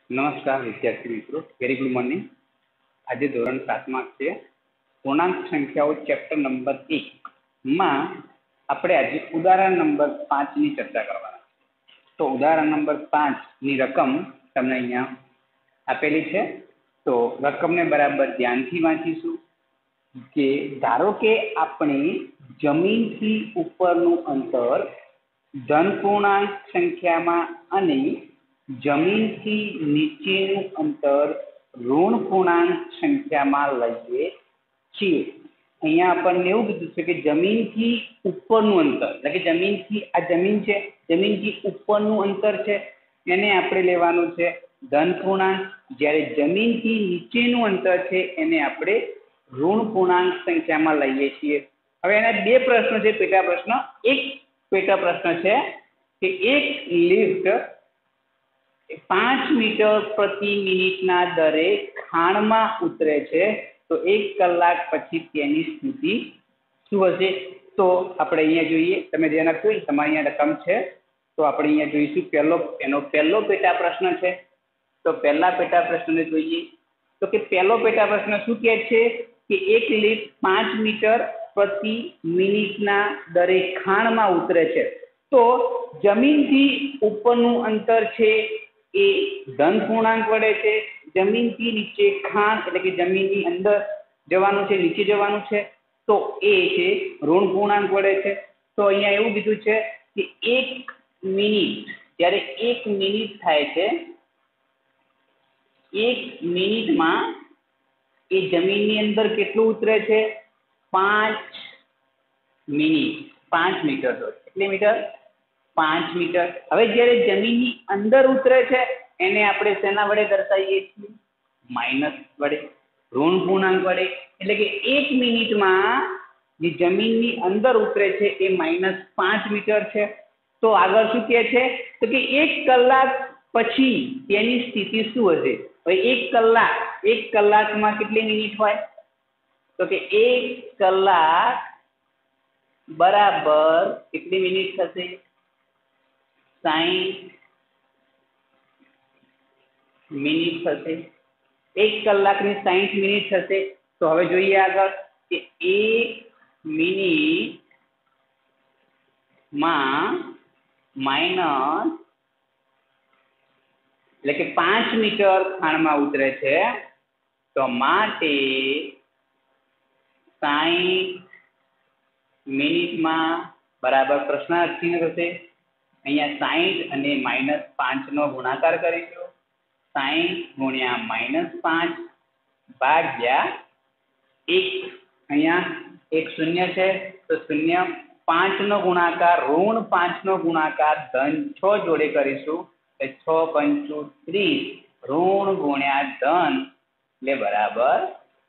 નમસ્કાર વિદ્યાર્થી મિત્રો, વેરી ગુડ મોર્નિંગ. આજે ધોરણ 7માં છે પૂર્ણાંક સંખ્યાઓ ચેપ્ટર નંબર 1 માં આપણે આજે ઉદાહરણ નંબર 5 ની ચર્ચા કરવાના. તો ઉદાહરણ નંબર 5 ની રકમ તમને અહીંયા આપેલી છે. તો રકમને બરાબર ધ્યાનથી વાંચીશું કે ધારો કે આપણે જમીનથી ઉપરનું અંતર ધન પૂર્ણાંક સંખ્યામાં અને જમીનથી નીચેનું અંતર ઋણ પૂર્ણાંક સંખ્યામાં લઈએ છીએ. અહીંયા આપણને એવું કીધું છે કે જમીનથી ઉપરનું અંતર, એટલે કે જમીનથી આ જમીન છે, જમીનથી ઉપરનું અંતર છે એને આપણે લેવાનું છે ધન પૂર્ણાંક, જ્યારે જમીનથી નીચેનું અંતર છે એને આપણે ઋણ પૂર્ણાંક સંખ્યામાં લઈએ છીએ. હવે એના બે પ્રશ્નો છે, પેટા પ્રશ્ન. એક પેટા પ્રશ્ન છે કે એક લિફ્ટ 5 મીટર પ્રતિ મિનિટના દરે ખાણમાં ઉતરે છે, તો 1 કલાક પછી તેની સ્થિતિ શું હશે? તો આપણે અહીંયા જોઈએ, તમે ધ્યાન આપજો, તમારી અહીંયા રકમ છે. તો આપણે અહીંયા જોઈશું એનો પહેલો પેટા પ્રશ્ન છે. તો પહેલા પેટા પ્રશ્નને જોઈએ. તો કે પહેલો પેટા પ્રશ્ન શું કહે છે કે એક લિફ્ટ 5 મીટર પ્રતિ મિનિટના દરે ખાણમાં ઉતરે છે. તો જમીનથી ઉપરનું અંતર છે એ ધન પૂર્ણાંક વડે છે, જમીનથી નીચે ખાણ એટલે કે જમીનની અંદર જવાનું છે, નીચે જવાનું છે, તો એ છે ઋણ પૂર્ણાંક વડે છે. તો અહીંયા એવું કીધું છે કે 1 મિનિટ, જ્યારે 1 મિનિટ થાય છે, 1 મિનિટમાં એ જમીનની અંદર કેટલું ઉતરે છે? 5 મિનિટ, 5 મીટર. કેટલી મીટર? 5 મીટર. હવે જ્યારે જમીનની અંદર ઉતરે છે એને આપણે શેના વડે દર્શાવીએ છીએ? માઇનસ વડે, ઋણ પૂર્ણાંક વડે. એટલે કે 1 મિનિટમાં જે જમીનની અંદર ઉતરે છે એ -5 મીટર છે. તો આગળ શું કહે છે? તો કે 1 કલાક પછી તેની સ્થિતિ શું હશે? હવે 1 કલાકમાં કેટલી મિનિટ હોય? તો કે 1 કલાક બરાબર કેટલી મિનિટ થશે? 60 મિનિટ થશે. 1 કલાકની 60 મિનિટ થશે. તો હવે જોઈએ આગળ કે 1 મિનિટમાં માઇનસ, એટલે કે 5 મીટર ખાણમાં ઉતરે છે, તો માટે 60 મિનિટમાં બરાબર પ્રશ્નાર્થ ચિહ્ન થશે. અહીંયા 60 અને -5 નો ગુણાકાર કરીશું. 60 × -5 ભાગ્યા 1. અહીંયા એક શૂન્ય છે તો શૂન્ય. 5 નો ગુણાકાર, ઋણ 5 નો ગુણાકાર ધન 6 જોડે કરીશું. 6 × 30 ઋણ ગુણ્યા ધન એટલે બરાબર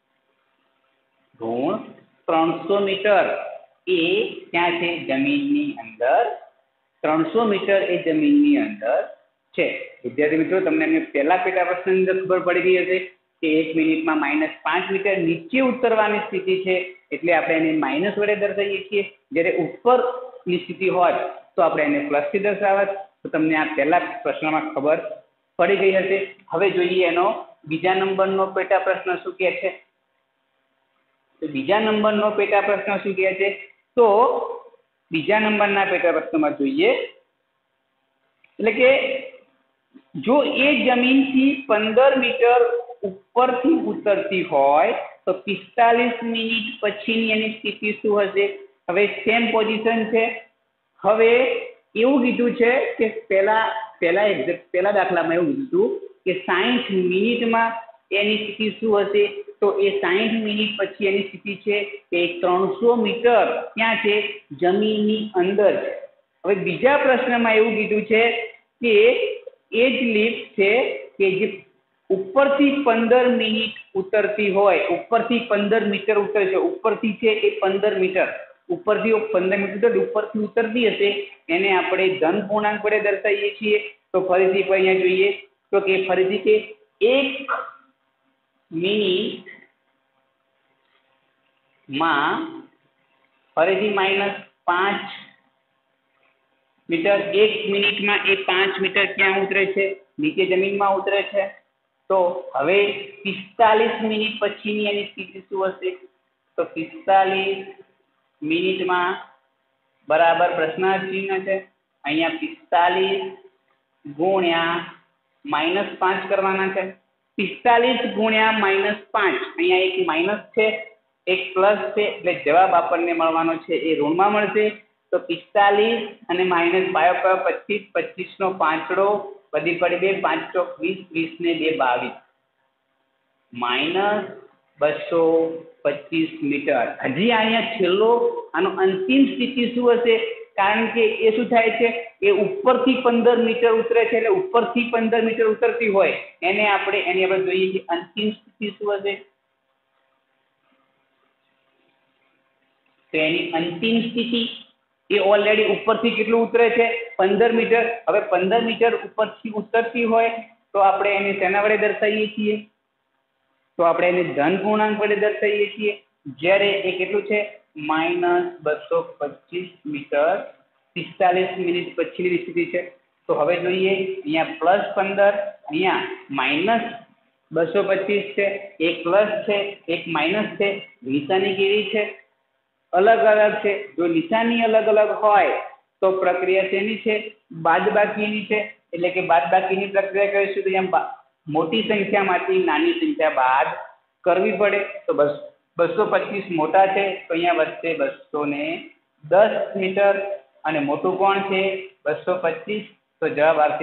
ઋણ 300 મીટર. એ ક્યાં છે? જમીનની અંદર. 300 મીટર એ જમીનની અંદર છે. વિદ્યાર્થી મિત્રો, તમને પહેલા પેટા પ્રશ્નની અંદર ખબર પડી ગઈ હશે કે 1 મિનિટમાં -5 મીટર નીચે ઉતરવાની સ્થિતિ છે, એટલે આપણે એને માઇનસ વડે દર્શાવીએ છીએ. જ્યારે ઉપરની સ્થિતિ હોય તો આપણે એને પ્લસથી દર્શાવે. તો તમને આ પહેલા પ્રશ્નમાં ખબર પડી ગઈ હશે. હવે જોઈએ એનો બીજા નંબરનો પેટા પ્રશ્ન શું કહે છે. તો બીજા નંબરનો પેટા પ્રશ્ન શું કહે છે? તો બીજા નંબરના પેટા પ્રશ્નમાં જોઈએ, એટલે કે જો એ જમીનથી 15 મીટર ઉપરથી ઉતરતી હોય તો 45 મિનિટ પછીની એની સ્થિતિ શું હશે? હવે સેમ પોઝિશન છે. હવે એવું કીધું છે કે પહેલા દાખલામાં એવું કીધું હતું કે 60 મિનિટમાં એની સ્થિતિ શું હશે? તો એ 60 મિનિટ પછી એની સ્થિતિ છે એ 300 મીટર ક્યાં છે? જમીનની અંદર છે. હવે બીજા પ્રશ્નમાં એવું કીધું છે કે એ જ લિફ્ટ છે કે જે ઉપરથી 15 મિનિટ ઉતરતી હોય, ઉપરથી 15 મીટર ઉતરે છે, ઉપરથી છે એ 15 મીટર, ઉપરથી 15 મીટર ઉપરથી ઉતરતી હશે, એને આપણે ધન પૂર્ણાંક વડે દર્શાવીએ છીએ. તો ફરીથી અહીંયા જોઈએ તો કે ફરીથી કે 1 મિનિટમાં ફરીથી -5 મીટર 1 મિનિટમાં એ 5 મીટર ક્યાં ઉતરે છે? નીચે જમીનમાં ઉતરે છે. તો હવે 45 મિનિટ પછીની એની સ્થિતિ શું હશે? તો 45 મિનિટમાં બરાબર પ્રશ્નાર્થ ચિહ્ન છે, અહીંયા 45 ગુણ્યા -5 કરવાના છે. 45 ગુણ્યા -5, અહીંયા એક માઇનસ છે એક પ્લસ છે, એટલે જવાબ આપણને મળવાનો છે એ ઋણમાં મળશે. તો 45 અને માઇનસ 25, 25 નો પાંચડો, બધી પડી 2, 5 ચોક 20, 20 ને 2 22, -225 મીટર. હજી અહીંયા છેલ્લો આનો અંતિમ સ્થિતિ શું હશે? કારણ કે એ શું થાય છે, એ ઉપરથી 15 મીટર ઉતરે છે, એટલે ઉપરથી 15 મીટર ઉતરતી હોય એની આપણે જોઈએ કે અંતિમ સ્થિતિ શું હશે. તો એની અંતિમ સ્થિતિ એ ઓલરેડી ઉપરથી કેટલું ઉતરે છે? 15 મીટર. હવે 15 મીટર ઉપરથી ઉતરતી હોય તો આપણે એને શેના વડે દર્શાવીએ છીએ? તો આપણે એને ધન પૂર્ણાંક વડે દર્શાવીએ છીએ. જ્યારે એ કેટલું છે? -225 મીટર 45 મિનિટ પછીની સ્થિતિ છે. તો હવે જોઈએ, અહીંયા +15, અહીંયા -225 છે, એક પ્લસ છે એક માઇનસ છે. નિશાની કેવી છે? અલગ અલગ છે. જો નિશાની અલગ અલગ હોય તો પ્રક્રિયા શેની છે? બાદબાકીની છે. એટલે કે બાદબાકીની પ્રક્રિયા કરીશું તો અહીંયા મોટી સંખ્યામાંથી નાની સંખ્યા બાદ કરવી પડે. તો 225 મોટા છે તો અહીંયા વધશે 210 મીટર, અને મોટું કોણ છે? 225. તો જવાબ આવશે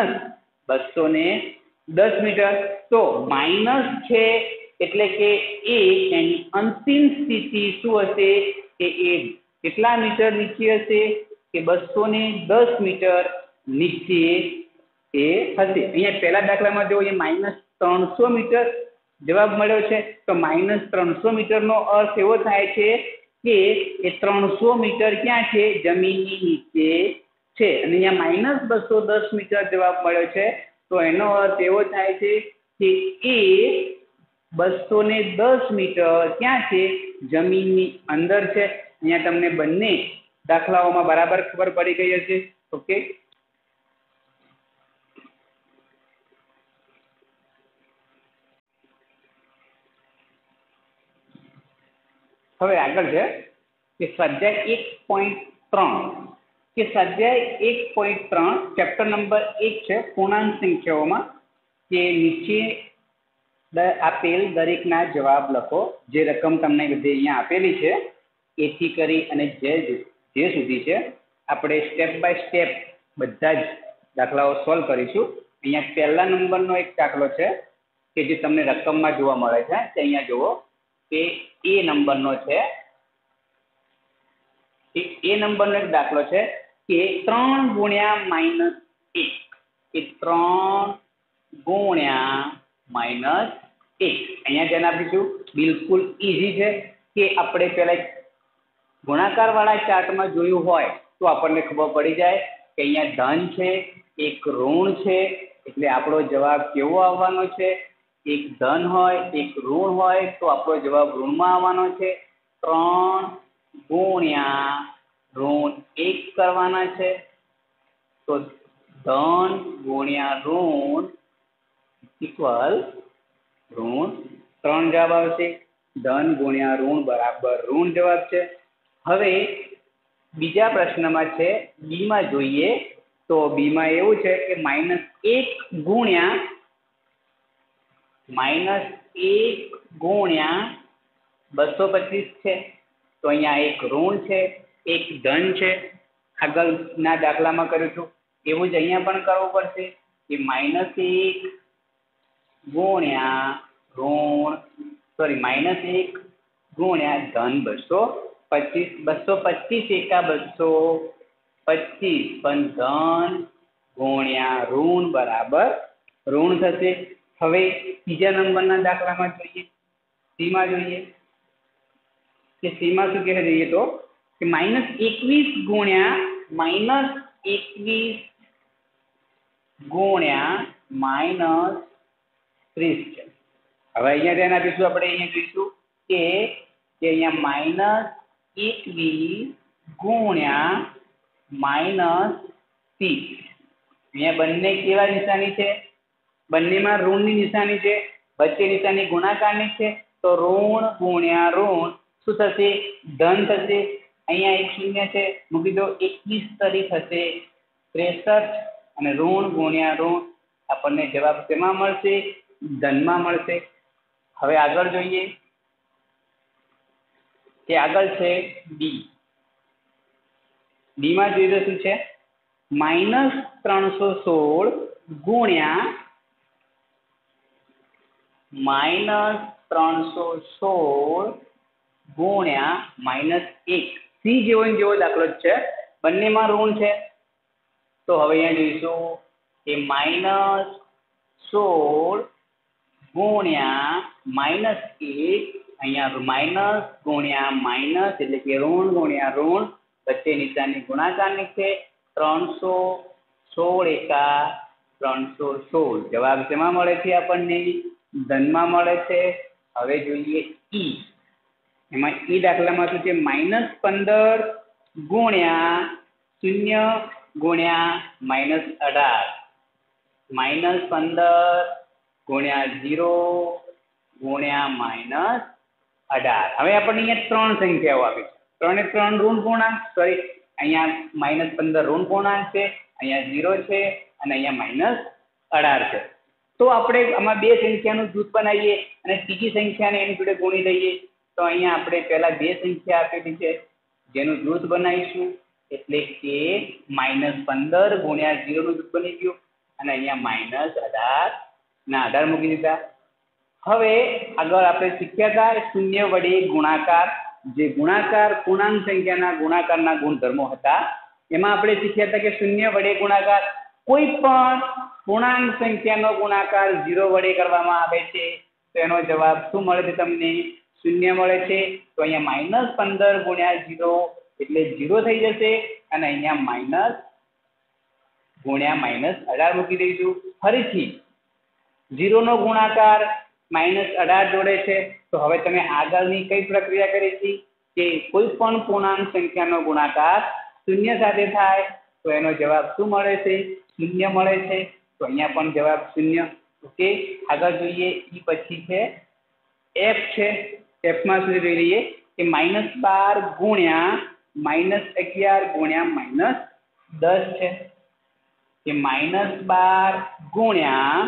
-210 મીટર. તો માઇનસ છે એટલે કે એની અંતિમ સ્થિતિ શું હશે? કે એ કેટલા મીટર નીચે હશે? કે 210 મીટર નીચે એ હશે. અહીંયા પહેલા દાખલામાં જો અહીંયા -300 મીટર જવાબ મળ્યો છે. તો -300 મીટરનો અર્થ એવો થાય છે કે એ 300 મીટર ક્યાં છે? જમીનની નીચે છે. અને અહીંયા -210 મીટર જવાબ મળ્યો છે. તો એનો અર્થ એવો થાય છે કે એ 210 મીટર ક્યાં છે? જમીનની અંદર છે. અહીંયા તમને બંને દાખલાઓમાં બરાબર ખબર પડી ગઈ હશે. ઓકે, હવે આગળ છે કે સ્વાધ્યાય 1.3 કે સ્વાધ્યાય 1.3 ચેપ્ટર નંબર 1 છે પૂર્ણાંક સંખ્યાઓમાં, કે નીચે આપેલ દરેકના જવાબ લખો. જે રકમ તમને બધી અહીંયા આપેલી છે એથી કરી અને જે સુધી છે આપણે સ્ટેપ બાય સ્ટેપ બધા જ દાખલાઓ સોલ્વ કરીશું. અહીંયા પહેલા નંબરનો એક દાખલો છે કે જે તમને રકમમાં જોવા મળે છે. તે અહીંયા જુઓ કે એ નંબરનો છે. એ નંબરનો એક દાખલો છે કે 3 ગુણ્યા -1, કે 3 ગુણ્યા -1. અહીંયા ધ્યાન આપીશું, બિલકુલ ઈઝી છે. કે આપણે પહેલા ગુણાકાર વાળા ચાર્ટમાં જોયું હોય તો આપણને ખબર પડી જાય કે અહીંયા ધન છે, એક ઋણ છે, એટલે આપણો જવાબ કેવો આવવાનો છે? એક ધન હોય એક ઋણ હોય તો આપણો જવાબ ઋણમાં આવવાનો છે. 3 ગુણ્યા -1 કરવાના છે. તો ધન ગુણ્યા ઋણ ઇક્વલ ઋણ 3 જવાબ આવશે. ધન ગુણ્યા ઋણ બરાબર ઋણ જવાબ છે. હવે બીજા પ્રશ્નમાં છે બીમાં જોઈએ તો બીમાં એવું છે કે -1 ગુણ્યા -225 છે. તો અહીંયા એક ઋણ છે એક ધન છે. આગળના દાખલામાં કર્યું હતું એવું જ અહીંયા પણ કરવું પડશે કે -1 ગુણ્યા -1 ગુણ્યા ધન 225 એકા 225, પણ ધન ગુણ્યા ઋણ બરાબર ઋણ થશે. હવે ત્રીજા નંબરના દાખલામાં જોઈએ, સીમાં જોઈએ કે સીમાં શું કહેવા જઈએ તો કે -21 ગુણ્યા -30 છે. હવે અહીંયા ધ્યાન આપીશું, આપણે અહીંયા જોઈશું કે અહીંયા -21 ગુણ્યા -30 અહીંયા બંને કેવા નિશાની છે? બંનેમાં ઋણની નિશાની છે, વચ્ચે નિશાની ગુણાકારની છે, તો ઋણ ગુણ્યા ઋણ શું થશે? ધન થશે. અહીંયા એક શૂન્ય છે, મૂકી દો, 21 તરી થશે 63 અને ઋણ ગુણ્યા ઋણ આપણને જવાબ શેમાં મળશે? ધનમાં મળશે. હવે આગળ જોઈએ કે આગળ છે ડી. ડીમાં જોઈએ તો શું છે? -316 ગુણ્યા -316 ગુણ્યા -1. સી જેવો ને જેવો દાખલો જ છે, બંનેમાં ઋણ છે. તો હવે અહીંયા જોઈશું કે -16 ગુણ્યા -1, અહીંયા માઇનસ ગુણ્યા માઇનસ એટલે કે ઋણ ગુણ્યા ઋણ, વચ્ચે નિશાની ગુણાકારની છે. 316 એકા 316 જવાબ શેમાં મળે છે? આપણને ધનમાં મળે છે. હવે જોઈએ ઈ. એમાં ઈ દાખલામાં શું છે? -15 ગુણ્યા 0 ગુણ્યા -18, -15 ગુણ્યા 0 ગુણ્યા -18. હવે આપણને અહીંયા 3 સંખ્યાઓ આપી છે. 3 એ 3 ઋણ પૂર્ણાંક, સોરી અહીંયા -15 ઋણ પૂર્ણાંક છે, અહીંયા 0 છે અને અહીંયા -18 છે. તો આપણે આમાં બે સંખ્યાનું જૂથ બનાવીએ અને ત્રીજી સંખ્યાને એની જોડે ગુણી દઈએ. તો અહીંયા આપણે પહેલા બે સંખ્યા આપેલી છે જેનું જૂથ બનાવીશું, એટલે કે -15 ગુણ્યા 0 નું જૂથ બની ગયું અને અહીંયા -18 ના 18 મૂકી દીધા. હવે આગળ આપણે શીખ્યા હતા શૂન્ય વડે ગુણાકાર, જે ગુણાકાર પૂર્ણાંક સંખ્યાના ગુણાકારના ગુણધર્મો હતા. એમાં આપણે શીખ્યા હતા કે શૂન્ય વડે ગુણાકાર, કોઈ પણ પૂર્ણાંક સંખ્યાનો ગુણાકાર 0 વડે કરવામાં આવે છે તો એનો જવાબ શું મળે છે? તમને શૂન્ય મળે છે. તો અહીંયા -15 ગુણ્યા 0 એટલે 0 થઈ જશે અને અહીંયા માઇનસ ગુણ્યા -18 મૂકી દઈશું. ફરીથી 0 નો ગુણાકાર -18 જોડે છે. તો હવે તમે આગળની કઈ પ્રક્રિયા કરી હતી કે કોઈ પણ પૂર્ણાંક સંખ્યાનો ગુણાકાર શૂન્ય સાથે થાય તો એનો જવાબ શું મળે છે? શૂન્ય મળે છે. તો અહીંયા પણ જવાબ શૂન્ય. ઓકે, આગળ જોઈએ. ઈ પછી છે એફ છે. એફમાં શું જોઈ લઈએ કે -12 ગુણ્યા -11 ગુણ્યા -10 છે, કે -12 ગુણ્યા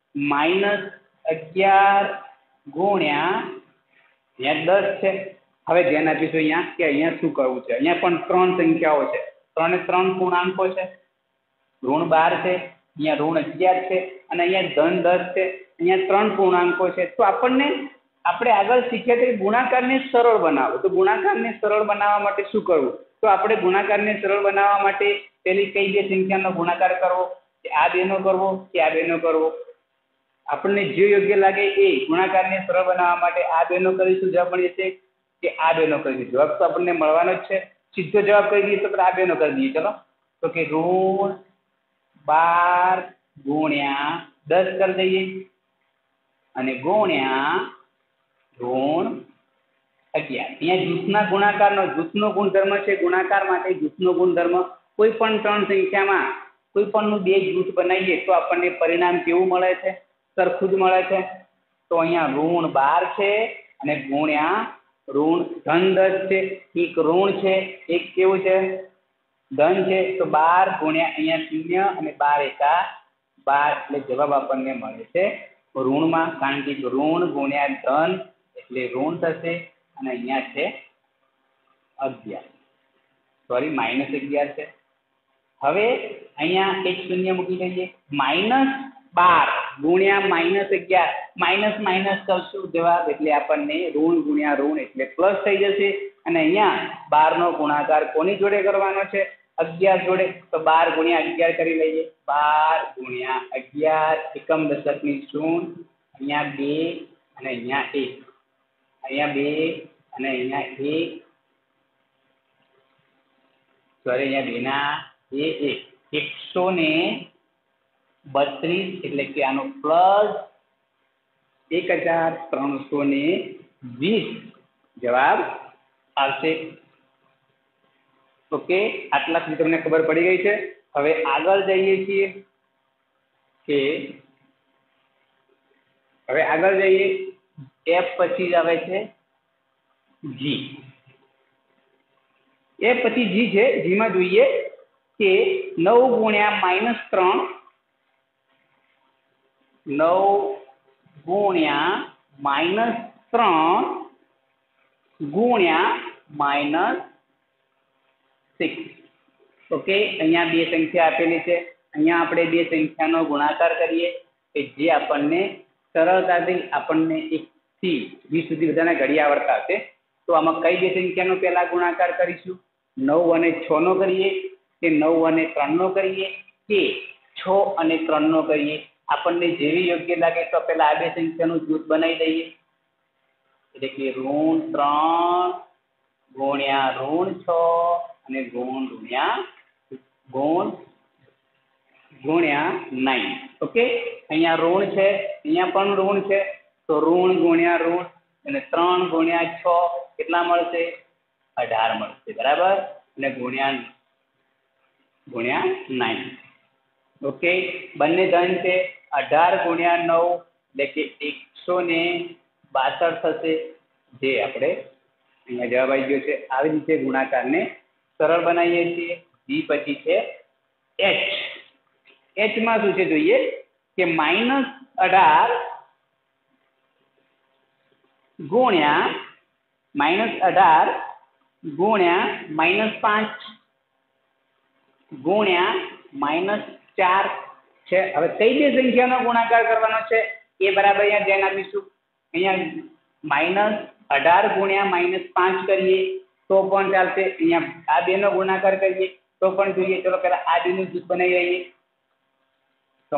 -11 ગુણ્યા 10 છે. હવે ધ્યાન આપીશું અહીંયા કે અહીંયા શું કરવું છે. અહીંયા પણ 3 સંખ્યાઓ છે, 3 એ 3 પૂર્ણાંકો છે. ઋણ 12 છે, અહીંયા ઋણ 11 છે અને અહીંયા ધન 10 છે. અહીંયા 3 પૂર્ણાંકો છે. તો આપણે આગળ શીખ્યા કે ગુણાકારને સરળ બનાવો. તો ગુણાકારને સરળ બનાવવા માટે શું કરવું? તો આપણે ગુણાકારને સરળ બનાવવા માટે પેલી કઈ બે સંખ્યાનો ગુણાકાર કરવો, કે આ બેનો કરવો કે આ બેનો કરવો? આપણને જે યોગ્ય લાગે એ ગુણાકારને સરળ બનાવવા માટે આ બેનો કરીશું. જવાબ મળી જશે કે આ બેનો કરીશું. જવાબ તો આપણને મળવાનો જ છે. સીધો જવાબ કરી દઈએ તો આ બેનો કરી દઈએ. ચલો, તો કે ઋણ 12 ગુણ્યા 10 કરી દઈએ અને ગુણ્યા ઋણ 11. અહીંયા જૂથના ગુણાકારનો જૂથનો ગુણધર્મ છે. ગુણાકાર માટે જૂથનો ગુણધર્મ, કોઈ પણ 3 સંખ્યામાં કોઈ પણનું બે જૂથ બનાવીએ તો આપણને પરિણામ કેવું મળે છે? સરખું જ મળે છે. તો અહીંયા ઋણ 12 છે અને ગુણ્યા ઋણ ધન 10 છે. એક ઋણ છે, એક કેવું છે? ધન છે. તો 12 ગુણ્યા અહીંયા 0 અને 12 એકા 12 એટલે જવાબ આપણને મળે છે ઋણમાં, કારણ કે ઋણ ગુણ્યા ધન એટલે ઋણ થશે અને અહીંયા છે 11, સોરી -11 છે. હવે અહીંયા એક શૂન્ય મૂકી દઈએ. -12 ગુણ્યા -11, માઇનસ માઇનસ કરશું જવાબ એટલે આપણને ઋણ ગુણ્યા ઋણ એટલે પ્લસ થઈ જશે. અને અહીંયા 12 નો ગુણાકાર કોની જોડે કરવાનો છે? 11 જોડે. તો 12 ગુણ્યા 11 કરી લઈએ. 12 ગુણ્યા 11 એકમ દશકની શૂન્ય, અહીંયા 2 અને અહીંયા 1, અહીંયા 2 અને અહીંયા 1, સોરી અહીંયા 2 ના 132 એટલે કે આનો પ્લસ 1320 જવાબ આવશે. ઓકે, આટલા સુધી તમને ખબર પડી ગઈ છે। હવે આગળ જઈએ છીએ કે હવે આગળ જઈએ એફ પછી જ આવે છે જી। એફ પછી જી છે, જીમાં જોઈએ કે 9 ગુણ્યા -3 9 ગુણ્યા -3 ગુણ્યા -6। ઓકે, અહીંયા બે સંખ્યા આપેલી છે, અહીંયા આપણે બે સંખ્યાનો ગુણાકાર કરીએ કે જે આપણને સરળતાથી આપણને 1 થી 20 સુધી બધાને ઘડી આવડતા હશે। તો આમાં કઈ બે સંખ્યાનો પહેલા ગુણાકાર કરીશું? 9 અને 6 નો કરીએ કે 9 અને 3 નો કરીએ કે 6 અને 3 નો કરીએ? આપણને જેવી યોગ્ય લાગે તો પહેલા આ બે સંખ્યાનું જૂથ બનાવી દઈએ, એટલે કે -3 ગુણ્યા -6 અને ગુણ્યા 9। ઓકે, અહીંયા ઋણ છે, અહીંયા પણ ઋણ છે, તો ઋણ ગુણ્યા ઋણ અને 3 ગુણ્યા 6 કેટલા મળશે? 18 મળશે, બરાબર, અને ગુણ્યા 9। ઓકે, બંને ધન છે, 18 ગુણ્યા 9 એટલે કે 162 થશે, જે આપણે અહીંયા જવાબ આવી ગયો છે। આવી રીતે ગુણાકારને સરળ બનાવીએ છીએ। જી પછી છે એચ। એચમાં શું છે જોઈએ કે -18 ગુણ્યા -5 ગુણ્યા -4 છે। હવે કઈ બે સંખ્યાનો ગુણાકાર કરવાનો છે એ બરાબર અહીંયા ધ્યાન આપીશું। અહીંયા -18 ગુણ્યા -5 કરીએ તો પણ ચાલશે, અહીંયા આ બેનો ગુણાકાર કરીએ તો પણ જોઈએ। ચલો પહેલા આ બેનું જૂથ બનાવી લઈએ, તો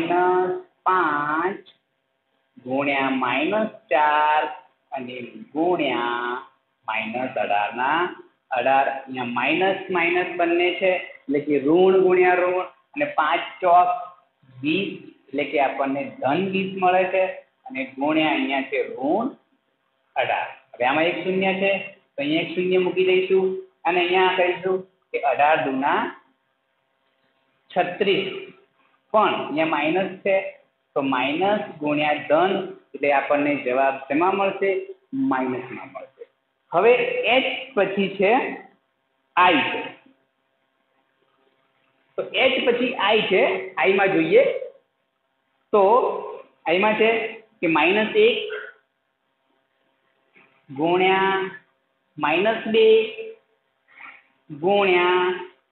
-5 ગુણ્યા -4 અને ગુણ્યા -18 ના 18। અહીંયા માઇનસ માઇનસ બંને છે, એટલે કે ઋણ ગુણ્યા ઋણ, અને 5 ચોક 20 એટલે કે આપણને ધન 20 મળે છે, અને ગુણ્યા અહીંયા છે ઋણ 18। હવે આમાં એક શૂન્ય છે તો અહીંયા એક શૂન્ય મૂકી દઈશું, અને અહીંયા કહીશું કે 18 દુના 36, પણ અહીંયા માઇનસ છે તો માઇનસ ગુણ્યા ધન એટલે આપણને જવાબ શેમાં મળશે? માઇનસમાં મળશે। હવે એચ પછી છે આઈ છે, તો એચ પછી આઈ છે, આઈમાં જોઈએ તો આઈમાં છે કે -1 ગુણ્યા -2 ગુણ્યા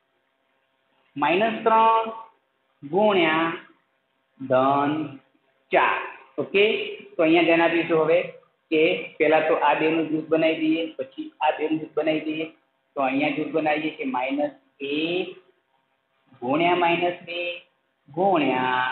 -3 ગુણ્યા ધન 4। ઓકે, તો અહીંયા ધ્યાન આપીશું હવે કે પહેલા તો આ બેનું જૂથ બનાવી દઈએ, પછી આ બેનું જૂથ બનાવી દઈએ। તો અહીંયા જૂથ બનાવીએ કે -1 ગુણ્યા -2 ગુણ્યા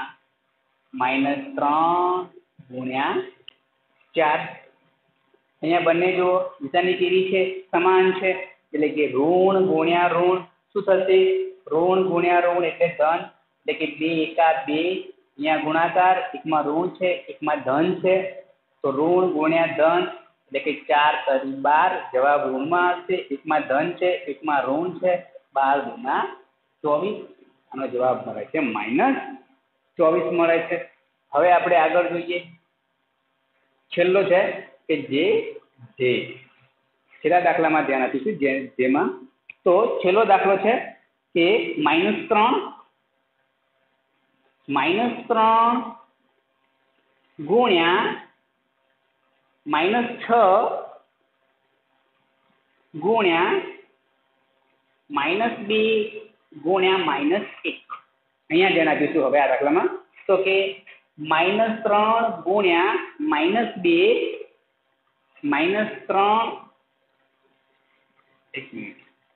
-3 ગુણ્યા 4। અહીંયા બંને જો દિશાની કેવી છે? સમાન છે, એટલે કે ઋણ ગુણ્યા ઋણ શું થશે? ઋણ ગુણ્યા ઋણ એટલે ધન, એટલે કે 2 એકા 2, અહીંયા ગુણાકાર, એકમાં ઋણ છે એકમાં ધન છે, તો ઋણ ગુણ્યા ધન એટલે કે 4 તરી 12, જવાબ ઋણમાં આવશે। એકમાં ધન છે એકમાં ઋણ છે, 12 દુના 24, આનો જવાબ મળે છે -24 મળે છે। હવે આપણે આગળ જોઈએ, છેલ્લો છે કે જે છેલ્લા દાખલામાં ધ્યાન આપીશું, જેમાં તો છેલ્લો દાખલો છે કે -3 ગુણ્યા -6 ગુણ્યા -2 ગુણ્યા -1। અહીંયા ધ્યાન આપીશું હવે આ દાખલામાં, તો કે -3 ગુણ્યા -2 -3, એક મિનિટ,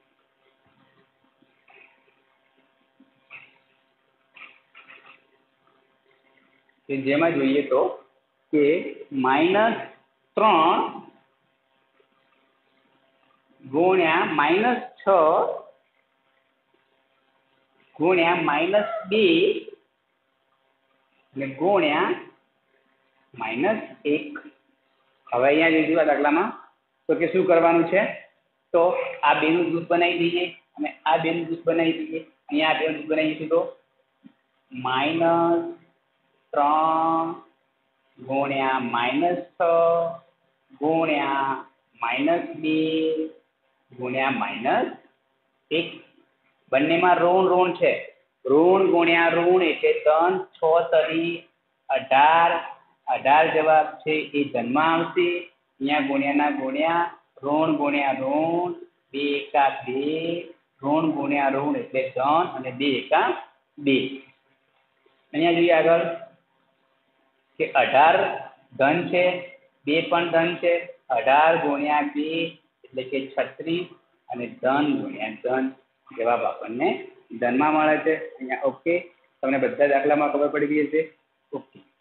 કે જેમાં જોઈએ તો કે -3 ગુણ્યા -6 ગુણ્યા -2 અને ગુણ્યા -1। હવે અહીંયા જોઈશું આ દાખલામાં તો કે શું કરવાનું છે? તો આ બેનું જૂથ બનાવી દઈએ, અને આ બેનું જૂથ બનાવી દઈએ. અહીંયા આ બેનું જૂથ બનાવીશું તો -3 ગુણ્યા -6 ગુણ્યા -2 ગુણ્યા -1. બંનેમાં ઋણ ઋણ છે. ઋણ ગુણ્યા ઋણ એટલે ધન. 6 તરી 18. 18 જવાબ છે એ ધનમાં આવશે. અહીંયા ગુણ્યાના ગુણ્યા, ઋણ ગુણ્યા ઋણ, 2 એકા 2, ઋણ ગુણ્યા ઋણ એટલે ધન અને 2 એકા 2. અહીંયા જોઈએ આગળ કે 18 ધન છે, 2 પણ ધન છે. 18 ગુણ્યા 2 એટલે કે 36 અને ધન ગુણ્યા ધન જવાબ આપણને ધનમાં મળે છે. અહીંયા ઓકે. તમને બધા દાખલામાં ખબર પડી ગઈ હશે. ઓકે.